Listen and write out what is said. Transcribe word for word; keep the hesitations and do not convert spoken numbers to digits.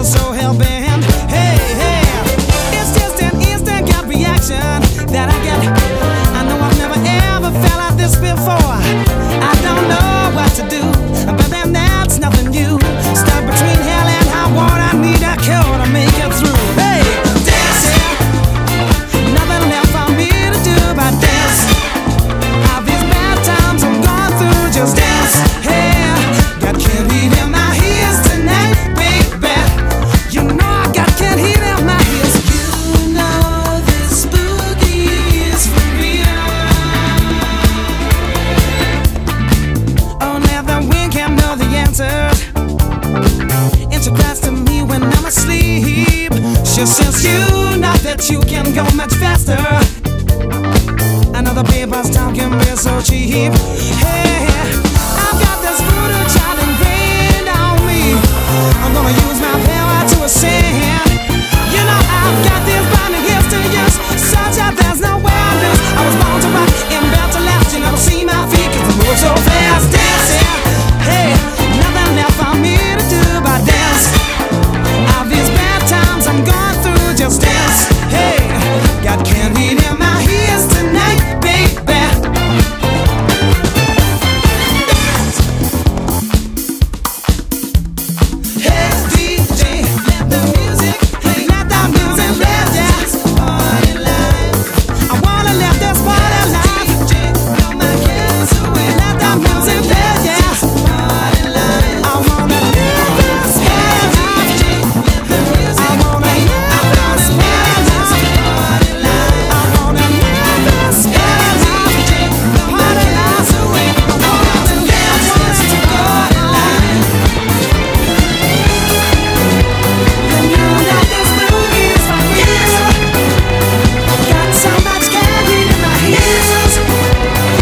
so hell-bent. Hey, hey, it's just an instant gut reaction that I get. I know I've never ever felt like this before. I don't know what to do, but then that's nothing new. Stuck between hell and high water, I need a cure to make it through. Hey, dance, yeah. Nothing left for me to do but dance. All these bad times I'm going through, just dance. Hey, got canned heat in my ears tonight, baby. You know I got canned heat in my ears. You know this boogie is for real. Only the wind can know the answers. It cries to me when I'm asleep. She says you know that you can go much faster. Another paper's talk can be so cheap. Hey, I've got this voodoo child ingrained on me. I'm gonna use my power to ascend. You know I've got these blinding hits to use, such that there's no way I lose. I was born to rock and built to last. You never see my feet 'cause I move so fast. Dancing, hey, nothing left for me to do but dance. All these bad times I'm going through, just dance. Hey, got canned heat in my ears tonight, baby. Hey D J, let the music play, let the music play, yeah. Party life, I wanna let this party life. D J, blow my cares away, let the music play, yeah. Party life, I wanna live this party life. I wanna live this party life. I wanna live this party life. Party life away, I wanna live this party life. You know that this boogie is for real. Got so much canned heat in my ears.